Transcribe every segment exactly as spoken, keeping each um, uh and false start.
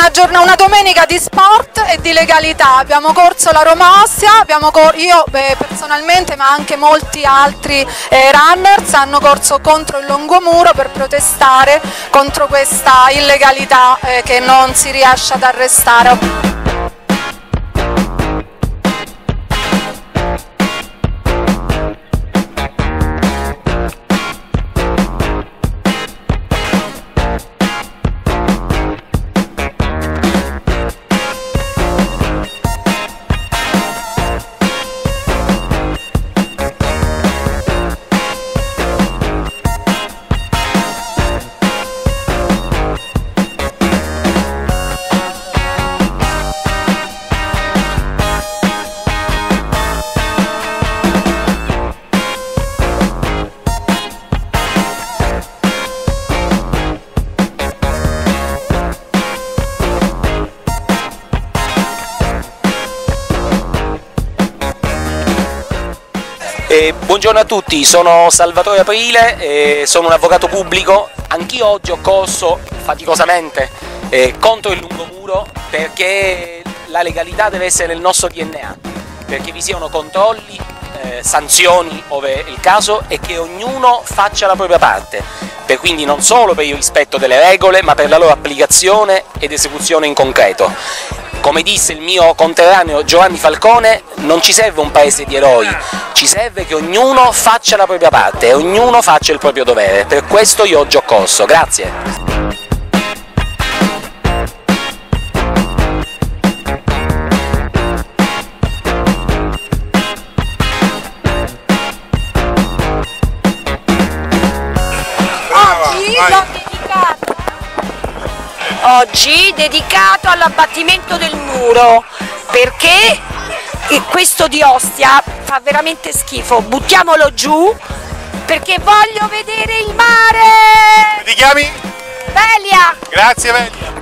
una, giornata, una domenica di sport e di legalità. Abbiamo corso la Roma Ostia, abbiamo cor io beh, personalmente, ma anche molti altri eh, runners hanno corso contro il lungomuro per protestare contro questa illegalità eh, che non si riesce ad arrestare. Eh, buongiorno a tutti, sono Salvatore Aprile, eh, sono un avvocato pubblico. Anch'io oggi ho corso faticosamente eh, contro il lungomuro perché la legalità deve essere nel nostro D N A, perché vi siano controlli, eh, sanzioni ove è il caso e che ognuno faccia la propria parte, per quindi non solo per il rispetto delle regole ma per la loro applicazione ed esecuzione in concreto. Come disse il mio conterraneo Giovanni Falcone, non ci serve un paese di eroi, ci serve che ognuno faccia la propria parte e ognuno faccia il proprio dovere. Per questo io oggi ho corso. Grazie. Oggi dedicato all'abbattimento del muro, perché questo di Ostia fa veramente schifo. Buttiamolo giù perché voglio vedere il mare. Ti chiami? Velia. Grazie Velia.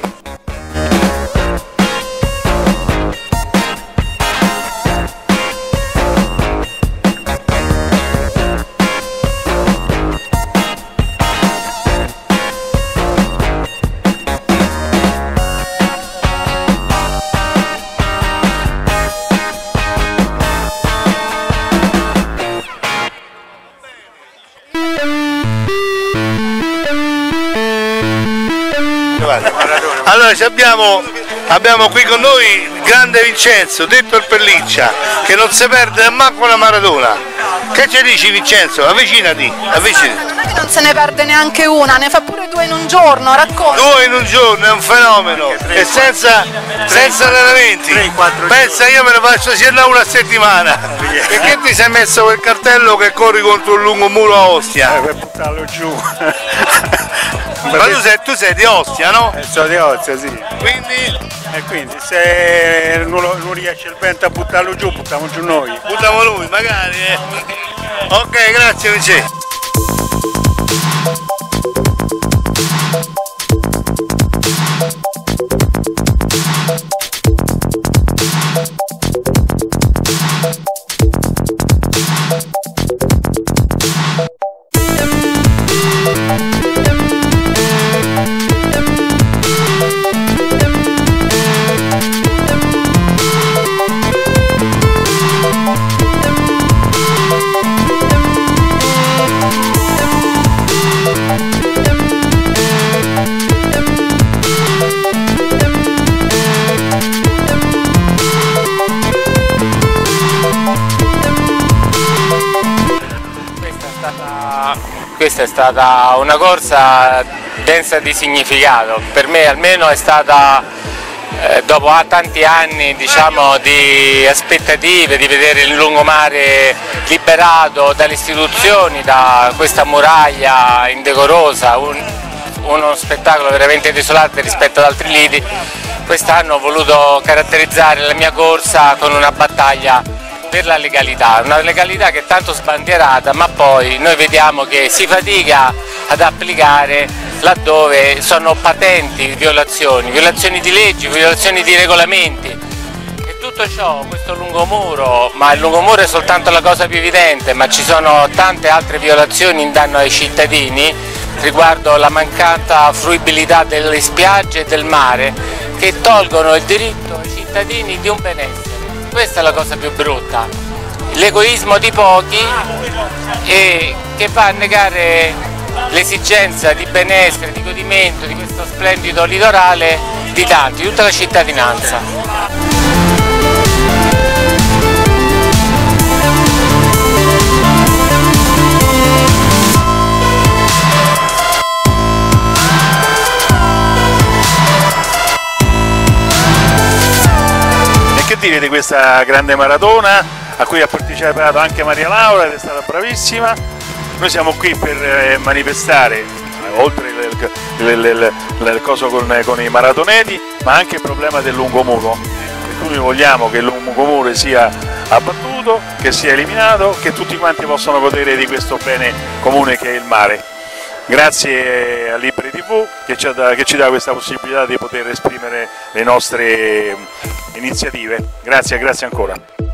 Allora abbiamo, abbiamo qui con noi il grande Vincenzo, detto il Pelliccia, che non si perde manco una maratona. Che ci dici Vincenzo? Avvicinati, avvicinati. Non è che non se ne perde neanche una, ne fa pure due in un giorno, racconta. Due in un giorno, è un fenomeno, e senza, senza allenamenti. Pensa, io me ne faccio sia da una settimana. Perché ti sei messo quel cartello che corri contro il lungomuro a Ostia? Per buttarlo giù. Ma tu sei, tu sei di Ostia, no? Eh, sono di Ostia, sì. Quindi? E quindi se non, lo, non riesce il vento a buttarlo giù, buttiamo giù noi. Buttiamo lui, magari. Eh. Ok, grazie Vincenzo. Questa è stata una corsa densa di significato, per me almeno è stata, eh, dopo tanti anni diciamo, di aspettative, di vedere il lungomare liberato dalle istituzioni, da questa muraglia indecorosa, un, uno spettacolo veramente desolante rispetto ad altri lidi. Quest'anno ho voluto caratterizzare la mia corsa con una battaglia per la legalità, una legalità che è tanto sbandierata, ma poi noi vediamo che si fatica ad applicare laddove sono patenti violazioni, violazioni di leggi, violazioni di regolamenti. E tutto ciò, questo lungomuro, ma il lungomuro è soltanto la cosa più evidente, ma ci sono tante altre violazioni in danno ai cittadini, riguardo la mancata fruibilità delle spiagge e del mare, che tolgono il diritto ai cittadini di un benessere. Questa è la cosa più brutta, l'egoismo di pochi e che va a negare l'esigenza di benessere, di godimento di questo splendido litorale di tanti, di tutta la cittadinanza. Che dire di questa grande maratona a cui ha partecipato anche Maria Laura ed è stata bravissima. Noi siamo qui per manifestare, oltre il, il, il, il coso con, con i maratoneti, ma anche il problema del lungomuro. Noi vogliamo che il lungomuro sia abbattuto, che sia eliminato, che tutti quanti possano godere di questo bene comune che è il mare. Grazie a Liberi tivù che ci, dà, che ci dà questa possibilità di poter esprimere le nostre iniziative. Grazie, grazie ancora.